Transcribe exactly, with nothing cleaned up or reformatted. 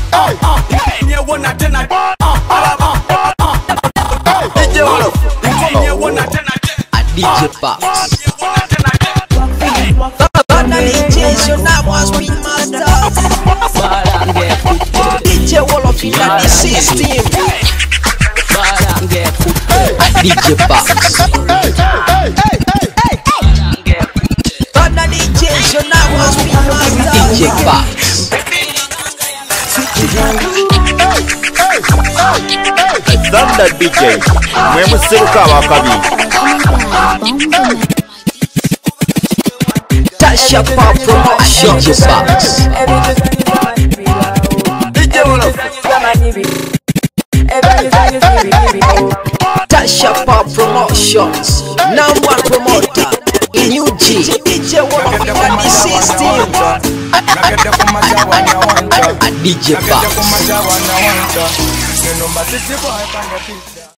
Nye wona tena D J Wolof Nye wona tena D J Box D J Shona was Spin Master D J Wolof in the system D J Box D J Shona was Spin Master D J Box Thunder D J mwe musiruka wakabi Tasha Pop Promotion D J Box D J Wolof Tasha Pop Promotions Number one promoter in U G D J Wolof in the system D J Box